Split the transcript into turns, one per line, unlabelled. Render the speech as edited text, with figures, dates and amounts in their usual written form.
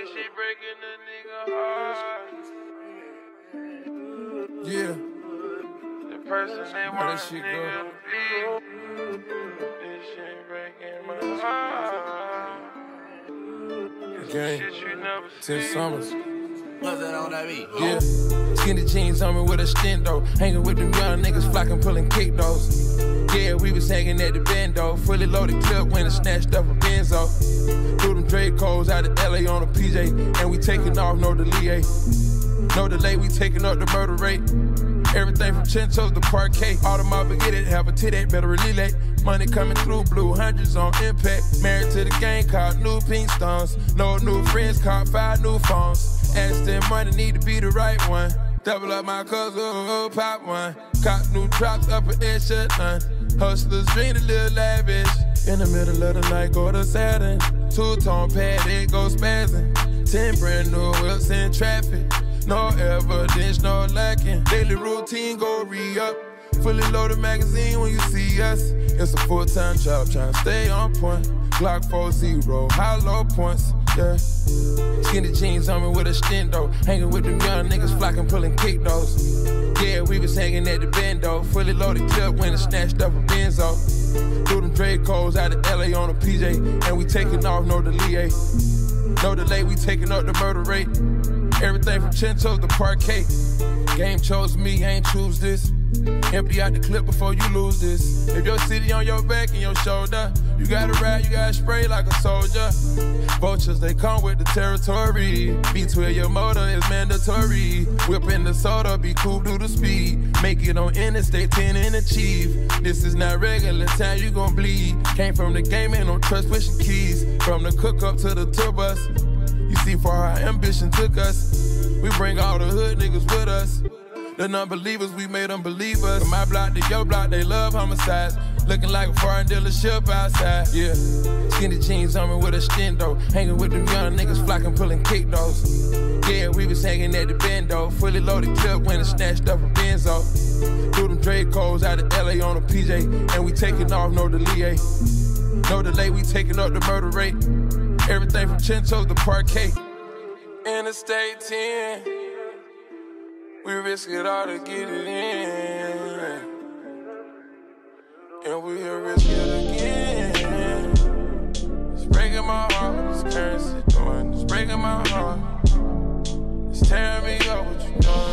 This shit breaking the nigga heart.
Yeah.
The person they want
that shit
nigga to be. This shit breaking my heart.
Gang.
Shit you never
10
see.
summers.
What's that on that beat?
Yeah. Skinny jeans on me with a extendo. Hanging with them young niggas flocking, pulling kick those. Yeah, we was hanging at the bando. Fully loaded clip when it snatched up a benzo. Threw them Dracos out of LA on a PJ. And we taking off, no delay. No delay, we taking up the murder rate. Everything from Chinchos to Parquet. All the mob get it, have a tit, better relay. Money coming through, blue hundreds on impact. Married to the gang, caught new pink stones. No new friends, caught 5 new phones. Aston money need to be the right one. Double up my cups, pop one. Caught new drops, upper edge, shut none. Hustlers dream a little lavish. In the middle of the night, go to Saturn. 2-tone pad, it go spazzing. 10 brand new whips in traffic. No evidence, no lacking. Daily routine, go re-up. Fully loaded magazine when you see us. It's a full-time job, trying to stay on point. Glock 4-0, high low points, yeah. Skinny jeans on me with a extendo. Hanging with them young niggas flocking, pulling kick those. Yeah, we was hanging at the bando. Fully loaded clip when it snatched up a benzo. Threw them Dracos out of LA on a PJ. And we taking off, no delay. No delay, we taking up the murder rate. Everything from Chinchos to Parquet. Game chose me, ain't choose this. Empty out the clip before you lose this. If your city on your back and your shoulder, you gotta ride, you gotta spray like a soldier. Vultures, they come with the territory. B12 your motor is mandatory. Whipping the soda, be cool, do the speed. Make it on Interstate 10 and achieve. This is not regular time, you gon' bleed. Came from the game, ain't no trust, pushing keys. From the cook up to the tour bus. You see, for our ambition took us. We bring all the hood niggas with us. The non-believers, we made them believers. From my block to your block, they love homicides. Looking like a foreign dealership outside, yeah. Skinny jeans on me with a extendo. Hanging with them young niggas flocking, pulling kick those. Yeah, we was hanging at the bando. Fully loaded clip when it snatched up a benzo. Threw them Dracos out of LA on a PJ. And we taking off, no delay. No delay, we taking up the murder rate. Everything from Chinchos to Parquet. Interstate 10. We risk it all to get it in. And we'll risk it again. It's breaking my heart, this currency doing. It's breaking my heart. It's tearing me up, what you doing?